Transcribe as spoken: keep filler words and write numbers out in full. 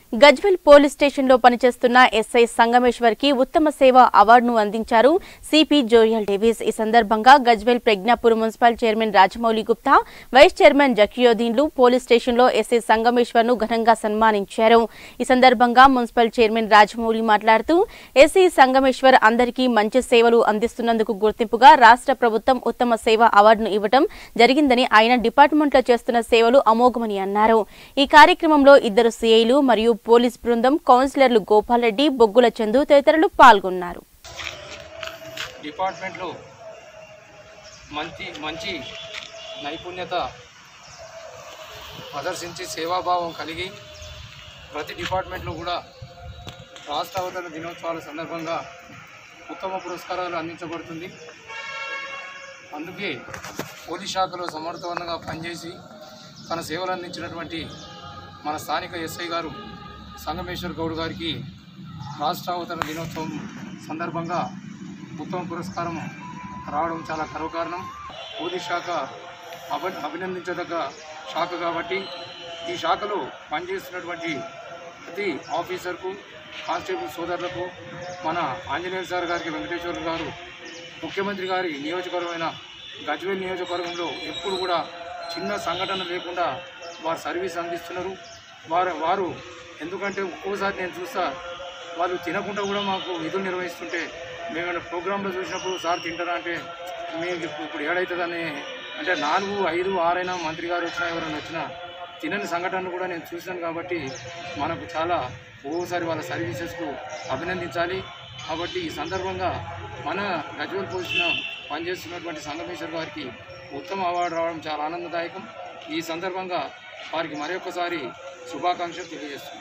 Gajwel police స్టేషన్లో పనిచేస్తున్న SI Sangameshwar కి ఉత్తమ సేవ అవార్డును అందించారు సిపి జోయల్ డేవిస్। ఈ సందర్భంగా Gajwel Pragnapur municipal chairman Rajamouli Gupta, vice chairman జకియోదీన్లు పోలీస్ స్టేషన్లో ఎస్ఐ సంగమేశ్వర్ ను ఘనంగా సన్మానించారు। ఈ సందర్భంగా మున్సిపల్ చైర్మన్ రాజమౌళి మాట్లాడుతూ ఎస్ఐ సంగమేశ్వర్ అందరికీ మంచి సేవలు అందిస్తున్నందుకు గుర్తింపుగా రాష్ట్ర ప్రభుత్వం ఉత్తమ సేవ అవార్డును ఇవ్వడం జరిగిందని, ఆయన డిపార్ట్మెంట్లో చేస్తున్న సేవలు అమోఘమని అన్నారు। ఈ కార్యక్రమంలో ఇద్దరు సిఐలు మరియు పోలీస్ బృందం, కౌన్సిలర్లు గోపాల్ రెడ్డి, బొగ్గుల చందు తదితరులు పాల్గొన్నారు। డిపార్ట్మెంట్లో మంచి మంచి నైపుణ్యత ప్రదర్శించి సేవాభావం కలిగి ప్రతి డిపార్ట్మెంట్లో కూడా రాష్ట్ర అవతరణ దినోత్సవాల సందర్భంగా ఉత్తమ పురస్కారాలు అందించబడుతుంది। అందుకే పోలీస్ శాఖలో సమర్థవంతంగా పనిచేసి తన సేవలు అందించినటువంటి మన స్థానిక ఎస్ఐ గారు సంగమేశ్వర్ గౌడ్ గారికి రాష్ట్ర అవతరణ దినోత్సవం సందర్భంగా ఉత్తమ పురస్కారం రావడం చాలా గర్వకారణం। పోలీస్ శాఖ అభి అభినందించదగ్గ శాఖ కాబట్టి ఈ శాఖలో పనిచేస్తున్నటువంటి ప్రతి ఆఫీసర్కు, కానిస్టేబుల్ సోదరులకు, మన ఆంజనేయ సార్ గారికి, వెంకటేశ్వర గారు ముఖ్యమంత్రి గారి నియోజకవర్గమైన గజ్వేల్ నియోజకవర్గంలో ఎప్పుడు కూడా చిన్న సంఘటన లేకుండా వారు సర్వీస్ అందిస్తున్నారు। వారు వారు ఎందుకంటే ఒక్కోసారి నేను చూస్తా వాళ్ళు తినకుండా కూడా మాకు విధులు నిర్వహిస్తుంటే మేము ప్రోగ్రాంలో చూసినప్పుడు సార్ తింటారా అంటే మేము ఇప్పుడు ఏడవుతుందని అంటే నాలుగు ఐదు ఆరైనా మంత్రి గారు వచ్చినా ఎవరైనా వచ్చినా తినని సంఘటనలు కూడా నేను చూశాను। కాబట్టి మనకు చాలా ఒక్కోసారి వాళ్ళ సర్వీసెస్కు అభినందించాలి। కాబట్టి ఈ సందర్భంగా మన గజ్వేల్ పోలీసులో పనిచేస్తున్నటువంటి సంగమేశ్వర్ గారికి ఉత్తమ అవార్డు రావడం చాలా ఆనందదాయకం। ఈ సందర్భంగా వారికి మరొకసారి శుభాకాంక్షలు తెలియజేస్తున్నాను।